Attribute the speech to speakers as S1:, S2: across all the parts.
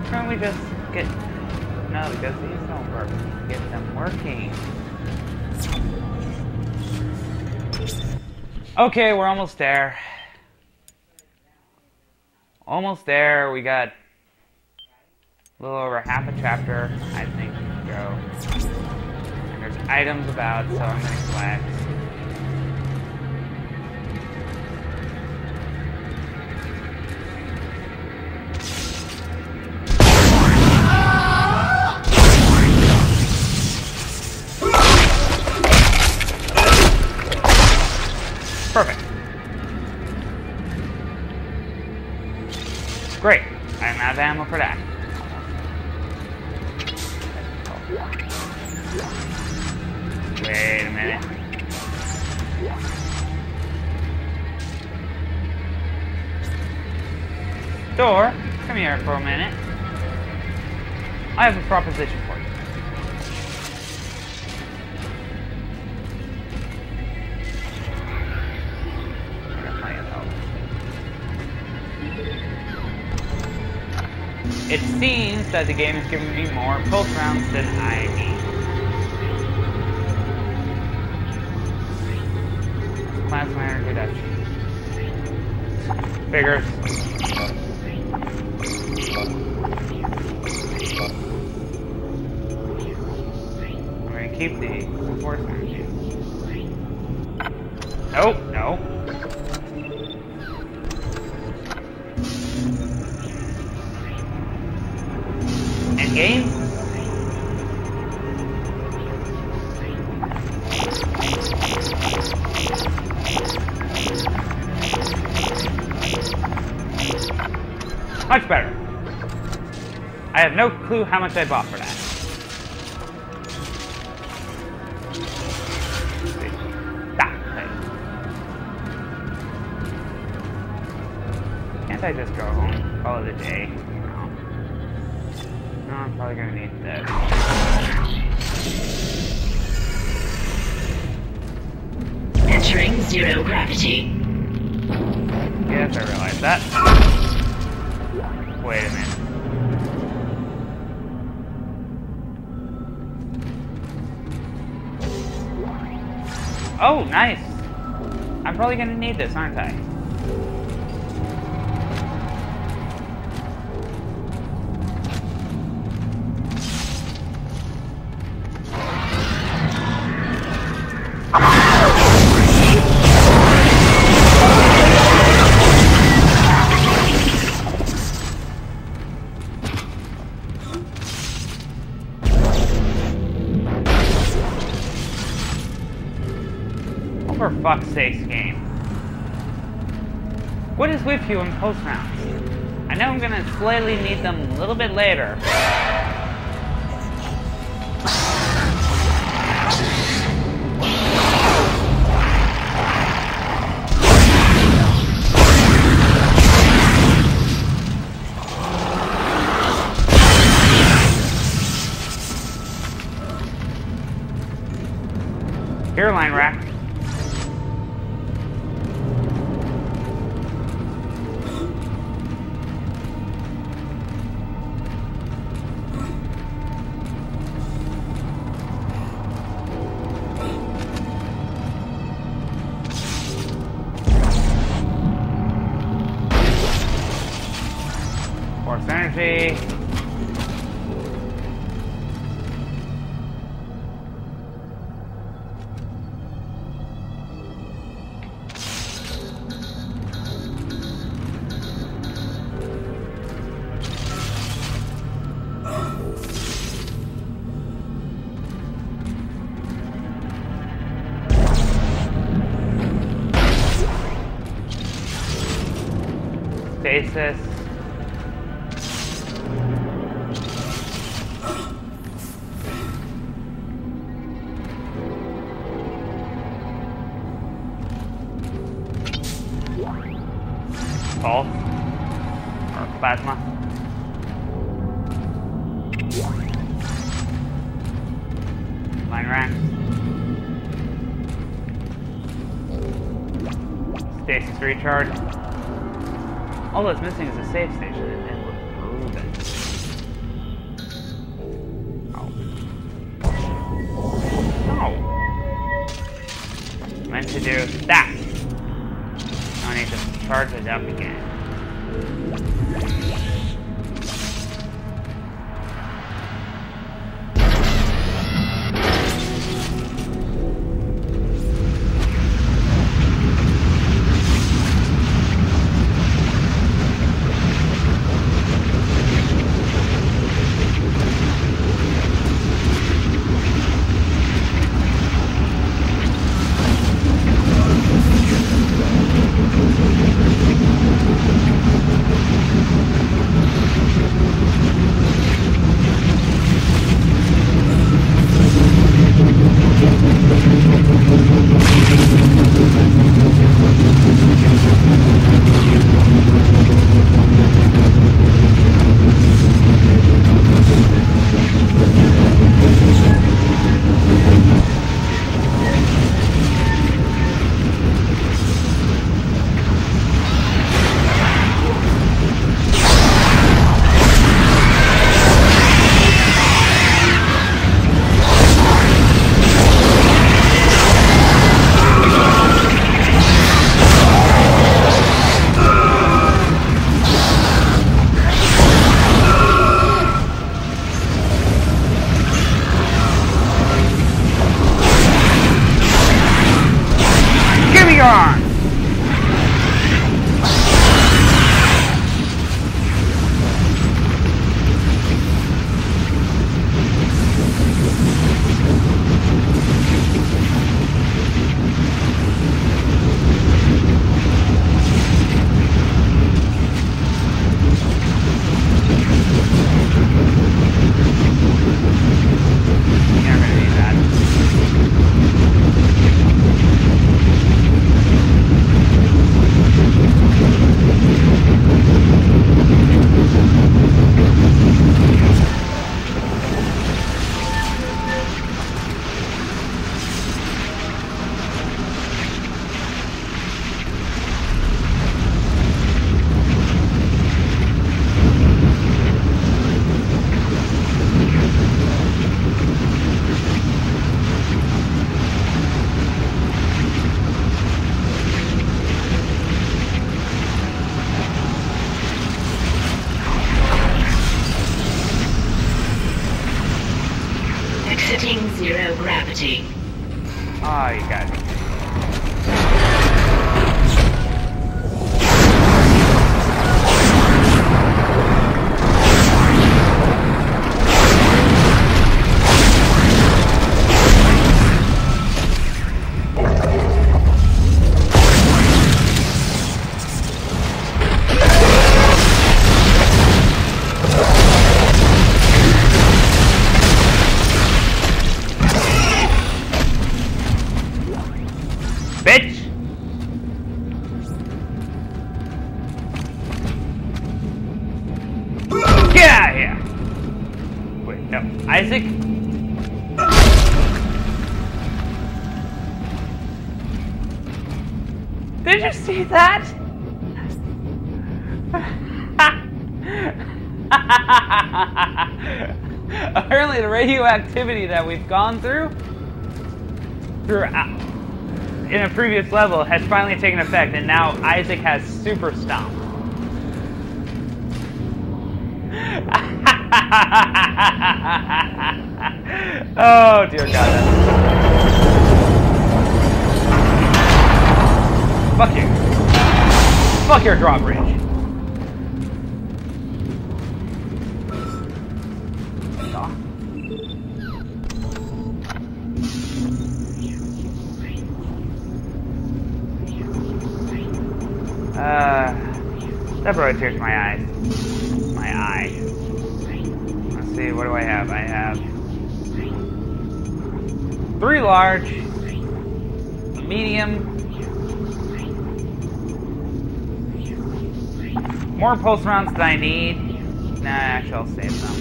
S1: Can't we just get... No, because these don't work. Get them working. Okay, we're almost there. Almost there. We got a little over half a chapter, I think, to go. And there's items about, so I'm going to collect. Perfect. Great. I'm out of ammo for that. Wait a minute. Door, come here for a minute. I have a proposition for you. It seems that the game is giving me more pulse rounds than I need. Plasma energy reduction. Figures. I'm gonna keep the force energy. Nope, no. Game? Much better. I have no clue how much I bought for that. Can't I just go home? Call it a day? No, I'm probably gonna need that.
S2: Entering zero gravity.
S1: Yes, I realize that. Wait a minute. Oh, nice! I'm probably gonna need this, aren't I? For fuck's sake, game. What is with you in post rounds? I know I'm gonna slightly need them a little bit later. Airline rack. Force energy. Stasis. Pulse. Or plasma. Line rack. Stasis recharge. All that's missing is a save station and proven. No! Meant to do that. I need to charge it up again.
S2: Zero gravity.
S1: Oh, you got it. Bitch! Get out of here! Wait, no. Isaac? Did you see that? Apparently the radioactivity that we've gone through in a previous level has finally taken effect, and now Isaac has super stomp. Oh dear God. Fuck you. Fuck your drawbridge. That brought tears to my eyes. My eye. Let's see, what do I have? I have 3 large, a medium, more pulse rounds than I need. Nah, actually I'll save some.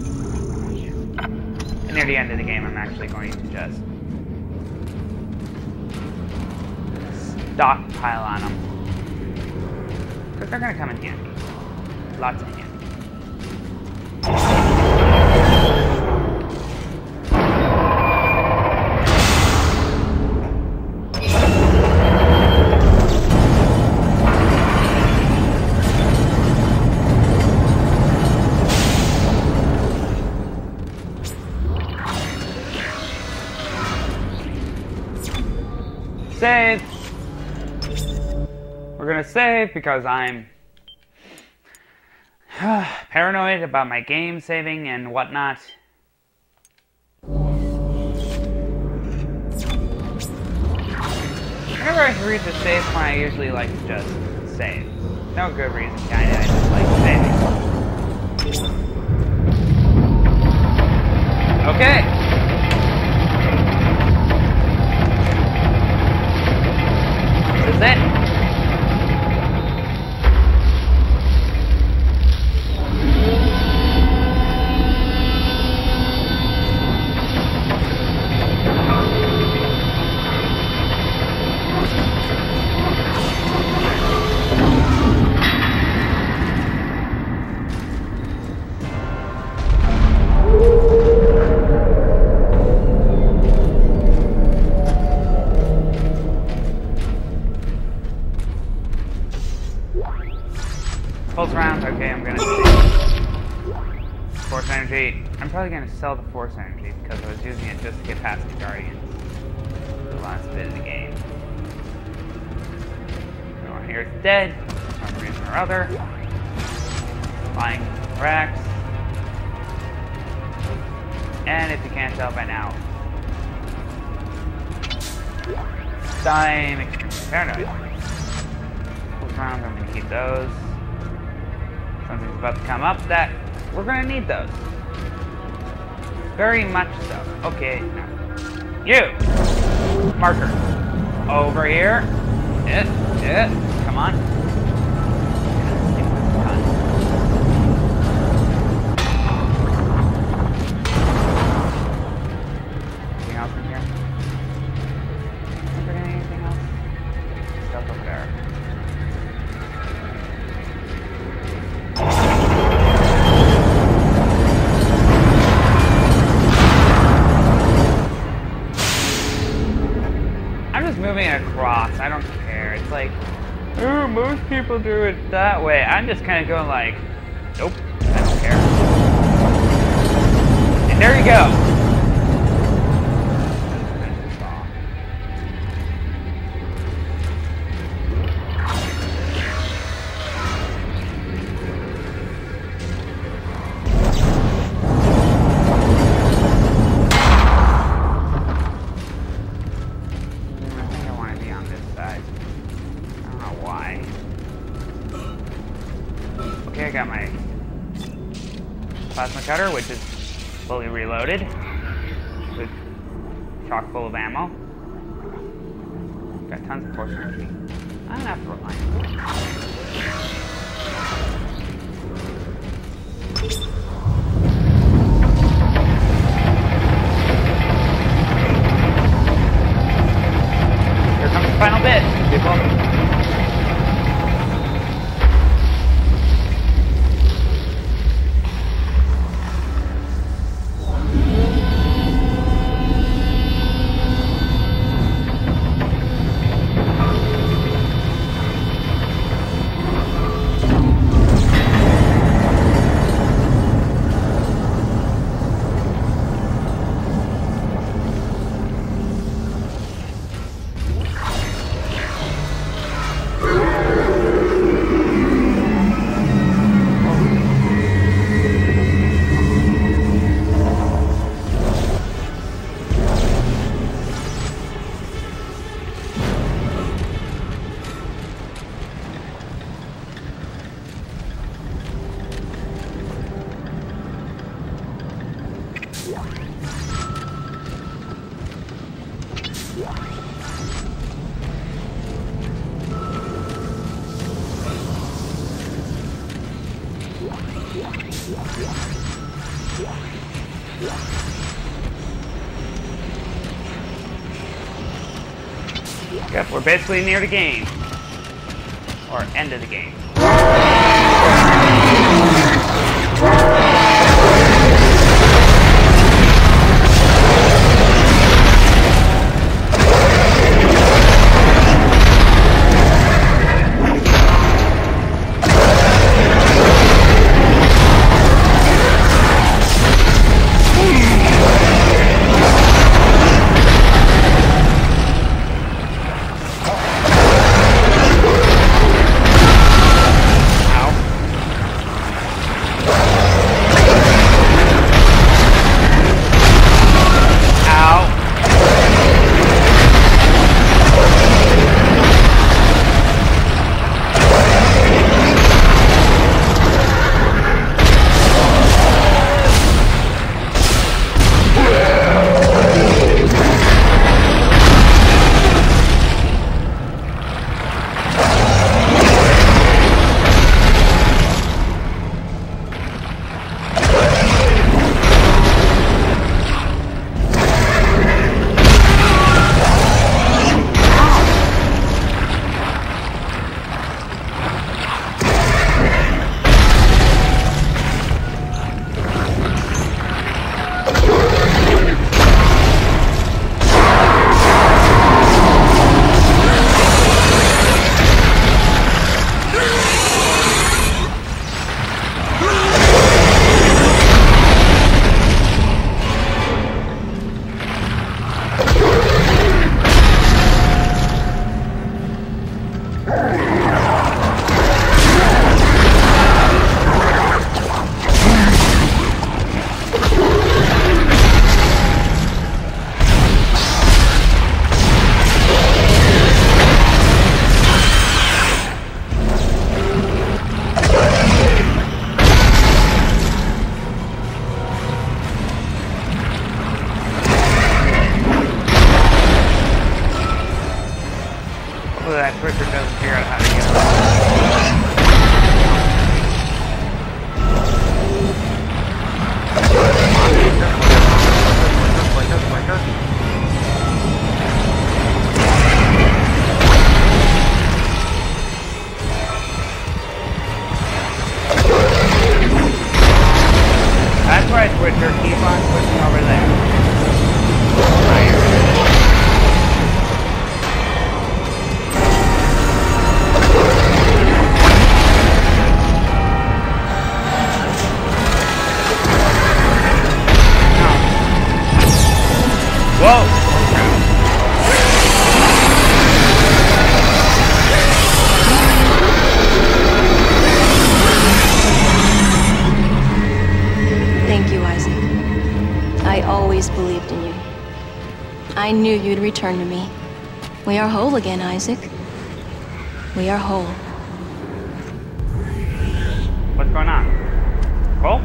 S1: And near the end of the game I'm actually going to just stockpile on them. Because they're going to come in handy. Lots of handy. save. We're gonna save because I'm paranoid about my game saving and whatnot. Whenever I reach a save point, I usually like to just save. No good reason, kinda. I just like saving. Okay. This is it. Pulse rounds, okay, I'm gonna Force energy. I'm probably gonna sell the Force energy because I was using it just to get past the Guardians the last bit of the game. Everyone here is dead for some reason or other. Flying Rex. And if you can't tell by now, I'm extremely paranoid. Pulse rounds, I'm gonna keep those. Something's about to come up that we're gonna need those. Very much so. Okay, now. You! Marker. Over here. Come on. Anything else in here? Is there anything else? Stuff over there. Moving across, I don't care. It's like, ooh, most people do it that way. I'm just kind of going like, nope, I don't care. And there you go. I got my plasma cutter, which is fully reloaded with chock full of ammo. Got tons of force energy. I don't have to rely on it. Here comes the final bit, people. Yep, we're basically near the game. Or end of the game. right, Switcher. Keep on pushing over there. Whoa!
S3: Thank you, Isaac. I always believed in you. I knew you'd return to me. We are whole again, Isaac. We are whole.
S1: What's going on? Cole?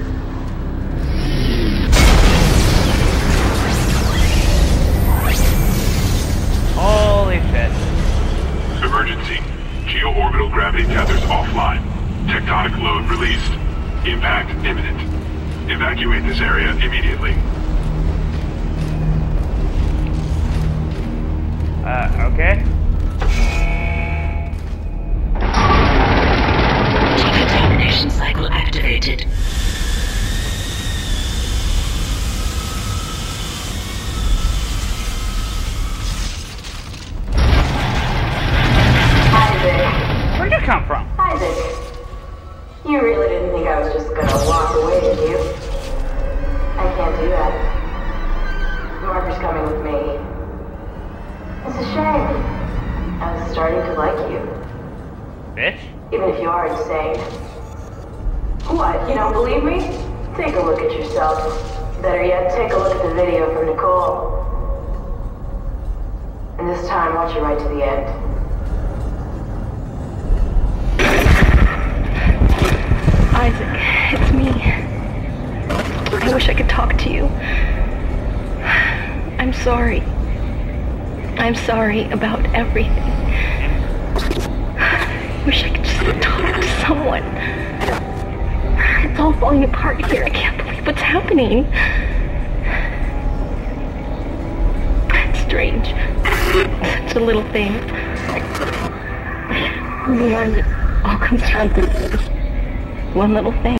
S1: Holy shit.
S4: Emergency. Geo-orbital gravity tethers offline. Tectonic load released. Impact imminent. Evacuate this area immediately.
S1: Okay.
S2: Decontamination cycle activated.
S1: Where'd you come from?
S5: Isaac, you really didn't think I was just gonna walk away, did you? I can't do that. Marker's coming with me. It's a shame. I was starting to like you,
S1: Bitch?
S5: even if you are insane. What, you don't believe me? Take a look at yourself. Better yet, take a look at the video from Nicole. And this time, watch it right to the end.
S3: Isaac, it's me. I wish I could talk to you. I'm sorry. I'm sorry about everything. I wish I could just talk to someone. It's all falling apart here. I can't believe what's happening. It's strange. Such a little thing. In the end, it all comes down to this one little thing.